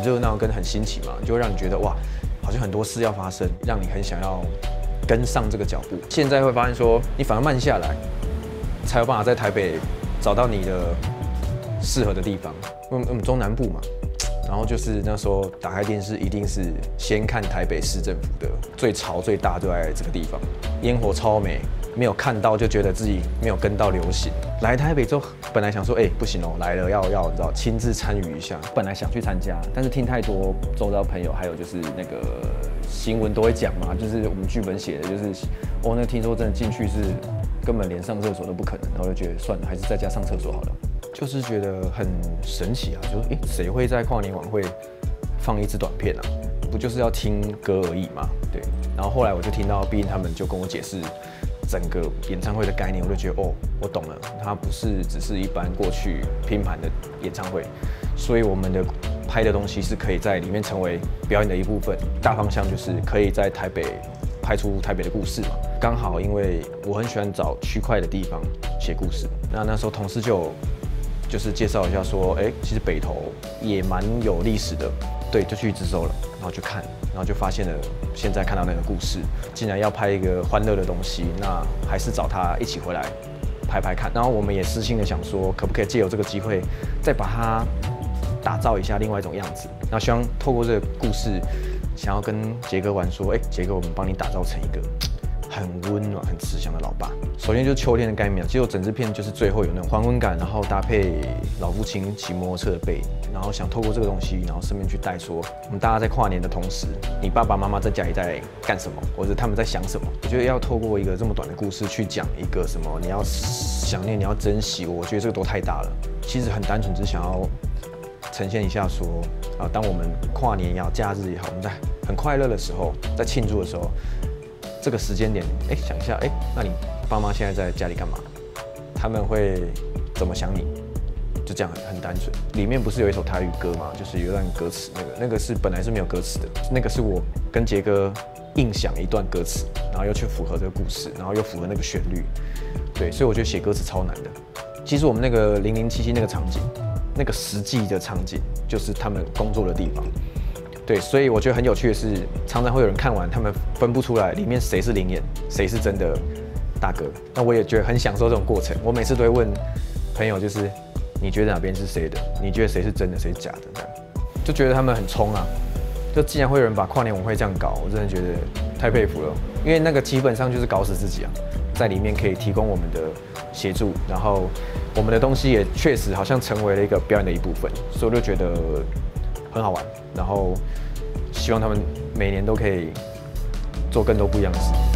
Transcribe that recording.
热闹跟很新奇嘛，就会让你觉得哇，好像很多事要发生，让你很想要跟上这个脚步。现在会发现说，你反而慢下来，才有办法在台北找到你的适合的地方。我们中南部嘛。然后就是那时候打开电视，一定是先看台北市政府的最潮最大就在这个地方，烟火超美，没有看到就觉得自己没有跟到流行。来台北之后，本来想说，不行哦，来了要你知道亲自参与一下。 本来想去参加，但是听太多周遭朋友，还有就是那个新闻都会讲嘛，就是我们剧本写的，就是那听说真的进去是根本连上厕所都不可能，然后就觉得算了，还是在家上厕所好了。 就是觉得很神奇啊，就是谁会在跨年晚会放一支短片啊？不就是要听歌而已嘛？对。然后后来我就听到毕竟他们就跟我解释整个演唱会的概念，我就觉得我懂了，它不是只是一般过去拼盘的演唱会，所以我们的拍的东西是可以在里面成为表演的一部分。大方向就是可以在台北拍出台北的故事嘛。刚好因为我很喜欢找区块的地方写故事，那时候同事就是介绍一下说，其实北投也蛮有历史的，对，就去直收了，然后就看，然后就发现了现在看到那个故事，既然要拍一个欢乐的东西，那还是找他一起回来拍拍看。然后我们也私心的想说，可不可以借由这个机会，再把它打造一下另外一种样子。然后希望透过这个故事，想要跟杰哥玩说，杰哥，我们帮你打造成一个很温暖、很慈祥的老爸。首先就是秋天的概念，其实我整支片就是最后有那种黄昏感，然后搭配老父亲骑摩托车的背影，然后想透过这个东西，然后顺便去带说，我们大家在跨年的同时，你爸爸妈妈在家里在干什么，或者他们在想什么。我觉得要透过一个这么短的故事去讲一个什么，你要想念，你要珍惜，我觉得这个都太大了。其实很单纯，只是想要呈现一下说，当我们跨年也好，假日也好，我们在很快乐的时候，在庆祝的时候。这个时间点，想一下，那你爸妈现在在家里干嘛？他们会怎么想你？就这样很单纯。里面不是有一首台语歌吗？就是有一段歌词，那个是本来是没有歌词的，那个是我跟杰哥硬想一段歌词，然后又去符合这个故事，然后又符合那个旋律。对，所以我觉得写歌词超难的。其实我们那个0077那个场景，那个实际的场景就是他们工作的地方。对，所以我觉得很有趣的是，常常会有人看完，他们分不出来里面谁是灵演，谁是真的大哥。那我也觉得很享受这种过程。我每次都会问朋友，就是你觉得哪边是谁的？你觉得谁是真的，谁是假的？这样就觉得他们很冲啊。就既然会有人把跨年晚会这样搞，我真的觉得太佩服了。因为那个基本上就是搞死自己啊，在里面可以提供我们的协助，然后我们的东西也确实好像成为了一个表演的一部分，所以我就觉得很好玩。然后希望他们每年都可以做更多不一样的事。